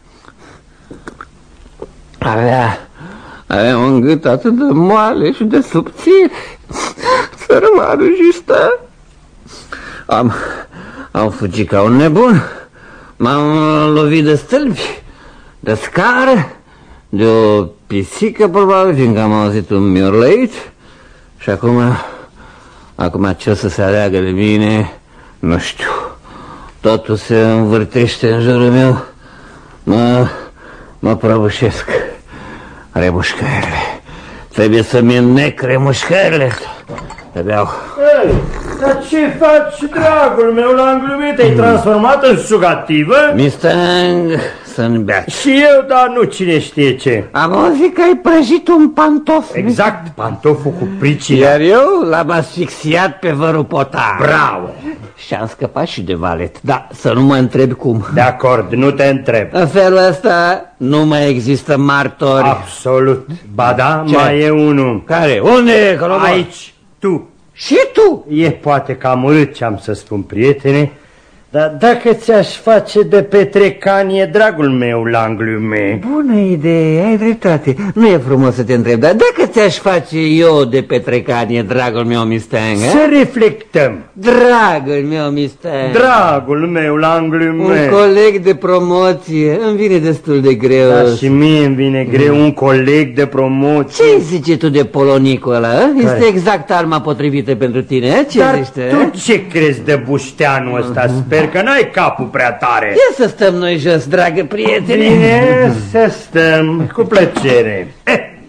Avea, avea un gât atât de moale și de subțire. Sărmanul Justin. Am, am fugit ca un nebun. M-am lovit de stâlpi, de scară, de o pisică, probabil, fiindcă am auzit un miorlăit. Și acum, acum ce o să se aleagă de mine, nu știu. Totul se învârtește în jurul meu. Mă, mă prăbușesc. Remușcările. Trebuie să-mi înnec remușcările. Te beau. Ei, dar ce faci, dragul meu, l-am glumit? Te-ai transformat în sugativă? Mustang, să-mi bea. Și eu, dar nu cine știe ce. Am auzit că ai prăjit un pantof. Exact, pantoful cu pricina. Iar eu l-am asfixiat pe vărul potar. Bravo! Și am scăpat și de valet. Da, să nu mă întrebi cum. De acord, nu te întreb. În felul ăsta nu mai există martori. Absolut. Ba da, Ce? mai e unul. Care? Unde e? Că Aici, tu. Și tu? E poate cam urât ce-am să spun, prietene, dar dacă ți-aș face de petrecanie, dragul meu, la glume. Bună idee, ai dreptate. Nu e frumos să te întreb, dar dacă ți-aș face eu de petrecanie, dragul meu Mustang, să reflectăm. Dragul meu Mustang, dragul meu, la glume. Un coleg de promoție, îmi vine destul de greu. Da, și mie îmi vine greu, mm. un coleg de promoție. Ce zice tu de polonicul ăla? Este exact arma potrivită pentru tine, ce dar zici? tu ce crezi de bușteanul ăsta? Sper că n-ai capul prea tare. Ia să stăm noi jos, dragă prietene. Bine, să stăm, cu plăcere. Eh,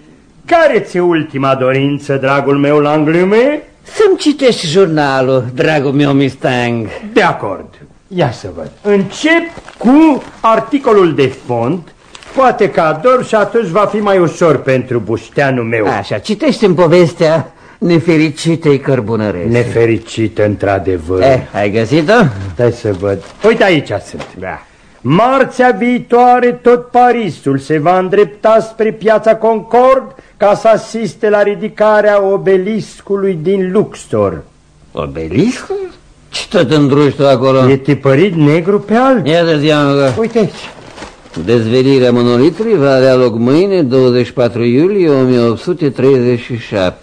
care ți-e ultima dorință, dragul meu Langlume? Să-mi citești jurnalul, dragul meu Mustang. De acord. Ia să văd. Încep cu articolul de fond. Poate că ador și atunci va fi mai ușor pentru bușteanul meu. Așa, citește-mi povestea nefericitei cărbunărețe. Nefericită, într-adevăr. Eh, ai găsit-o? Stai să văd. Uite, aici sunt. Da. Marțea viitoare tot Parisul se va îndrepta spre piața Concord ca să asiste la ridicarea obeliscului din Luxor. Obeliscul? Ce tot îndruși tu acolo? E tipărit negru pe alb. Ia să ziua. Uite aici. Dezvelirea monolitului va avea loc mâine, douăzeci și patru iulie o mie opt sute treizeci și șapte.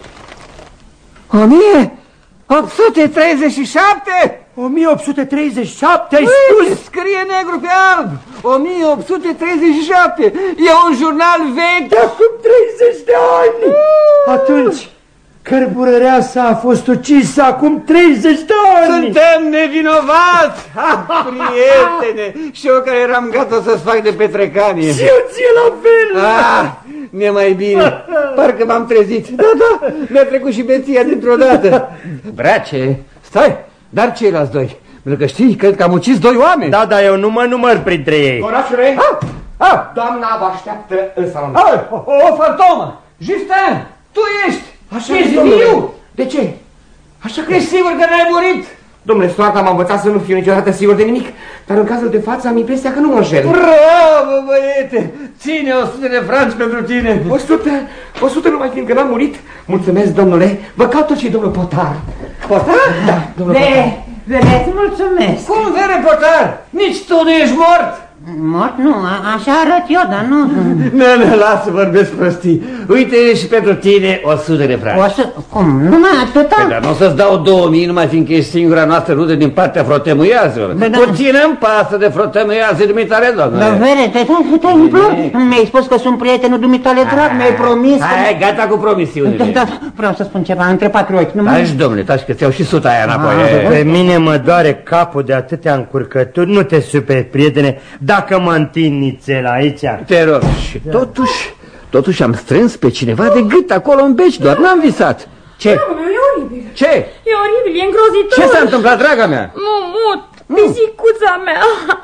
o mie opt sute treizeci și șapte? o mie opt sute treizeci și șapte, ai spus? Scrie negru pe alb. o mie opt sute treizeci și șapte. E un jurnal vechi. De acum treizeci de ani. Atunci, cărburăreasa a fost ucisă acum treizeci de ani. Suntem nevinovați. Ah, prietene. Și eu care eram gata să-ți fac de petrecanie. Și eu ție la fel. Ah, mi-e mai bine. Parcă m-am trezit. Da, da, mi-a trecut și beția dintr-o dată. Brace, stai. Dar ceilalți doi? Pentru că știi, cred că am ucis doi oameni. Da, da, eu nu mă număr printre ei. Orașule, Ah, ah, doamna vă așteaptă în salon. ah, o, o fantomă. Justin, tu ești. Așa ești e, domnule. viu. De ce? Așa că... Ești sigur că n-ai murit? Domnule, soarta m-a învățat să nu fiu niciodată sigur de nimic, dar în cazul de față am impresia că nu mă înșel. Bravo, băiete! Ține o sută de franci pentru tine. O sută, o sută numai fiindcă n-am murit. Mulțumesc, domnule. Vă caut tot și domnul Potar. Potar? Da, domnul Potar. Vedeți, mulțumesc. Cum, vere, Potar? Nici tu nu ești mort? Mort? Nu, a, așa arăt eu, dar nu... Nu, nu, lasă, vorbesc prostii. Uite și pentru tine o sută de franci. O să... Cum? Numai atâta? Păi, dar nu o să-ți dau două mii numai fiindcă ești singura noastră rudă din partea frotămâiazilor. Da, da. Puțin-mi pasă de frotămâiazi dumitare, doamne. Dar, vere, te te implor. Mi-ai spus că sunt prietenul dumitale drag, mi-ai promis că... Hai, gata cu promisiunile. Da, da, vreau să spun ceva, între patru ochi, nu mai... Taci, domnule, taci că ți-au și suta aia înapoi. Ah, Pe mine mă doare capul de atâtea încurcături. Nu te superi, prietene, dacă mă întind nițel aici. Te rog. Și totuși, totuși am strâns pe cineva de gât acolo în beci, doar n-am visat. Ce? Domnule, e oribil. Ce? E oribil, e îngrozitor. Ce s-a întâmplat, draga mea? Mumut, pisicuța mea.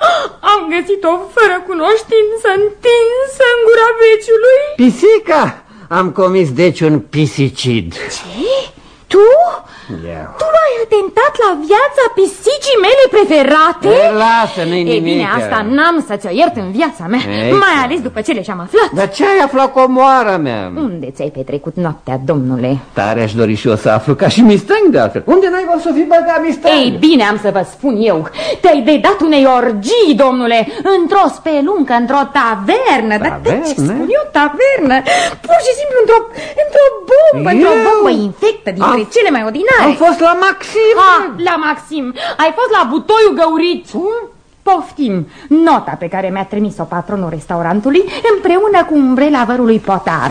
Am găsit-o fără cunoștință, întinsă în gura beciului. Pisica! Am comis deci un pisicid. Ce? Tu? Yeah. Tu l-ai atentat la viața pisicii mele preferate? E, lasă, nu-i E nimic. bine, asta n-am să-ți o iert în viața mea. Ei, mai ales după cele ce-am aflat. Dar ce ai aflat cu omoara mea? Unde ți-ai petrecut noaptea, domnule? Tare aș dori și eu să aflu, ca și Mustang de altfel. Unde n-ai vă să fi băgat Mustang? Ei bine, am să vă spun eu. Te-ai dedat unei orgii, domnule, într-o speluncă, într-o tavernă. Dar de ce spun eu tavernă? Pur și simplu într-o într-o bombă, într-o bombă infectă dintre Am- cele mai ordinare. Am fost la Maxim. Ah, la Maxim. Ai fost la butoiul găurit. Poftim, nota pe care mi-a trimis-o patronul restaurantului împreună cu umbrela vărului Potar.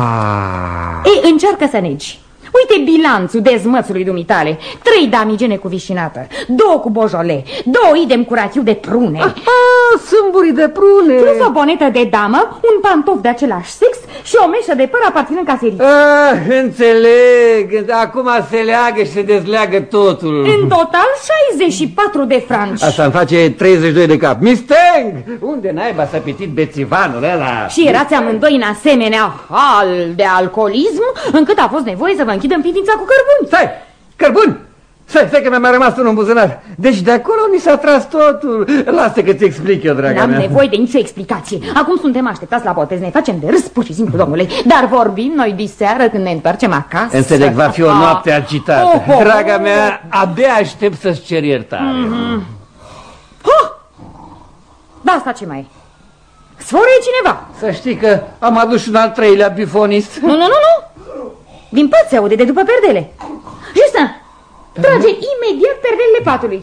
Ah. Ei, încearcă să negi. Uite bilanțul dezmățului dumitale. Trei damigene cu vișinată, două cu bojole, două idem cu rachiu de prune, Ah, sâmburi de prune. plus o bonetă de damă, un pantof de același sex și o meșă de păr aparținând caserii. Ah, înțeleg. Acum se leagă și se dezleagă totul. În total șaizeci și patru de franci. Asta îmi face treizeci și doi de cap. Mustang! Unde naiba s-a pitit bețivanul ăla? Și erați amândoi în asemenea hal de alcoolism încât a fost nevoie să vă închidă în pivnița cu cărbuni. Stai! Cărbun! Stai, stai că mi-a mai rămas unul în buzunar. Deci de acolo mi s-a tras totul. Lasă că ți explic eu, draga N-am mea. nevoie de nicio explicație. Acum suntem așteptați la botez, ne facem de râs, pur și simplu, domnule. Dar vorbim noi diseară când ne întoarcem acasă. Înțeleg, va fi o noapte agitată. Oh, oh, oh. Draga mea, abia aștept să-ți cer iertare. Mm-hmm. Oh! Da, asta ce mai e? Sforă e cineva. Să știi că am adus și un al treilea bifonist. Nu, nu, nu, nu. Din pat se aude de după perdele. Justin, trage imediat perdelele patului.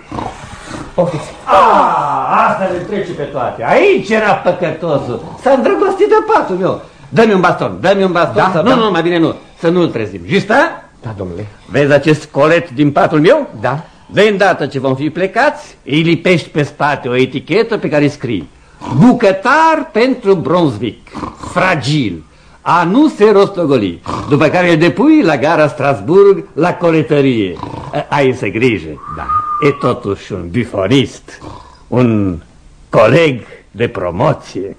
Poftiți. Ah, asta le trece pe toate. Aici era păcătosul. S-a îndrăgostit de patul meu. Dă-mi un baston, dă-mi un baston. Da, să... da. Nu, nu, mai bine nu. Să nu-l trezim. Justin? Da, domnule. Vezi acest colet din patul meu? Da. De îndată ce vom fi plecați, îi lipești pe spate o etichetă pe care scrii: bucătar pentru Brunswick, fragil, a nu se rostogoli, după care îl depui la gara Strasburg la coletărie. Ai să grijă. Da. E totuși un bifonist, un coleg de promoție.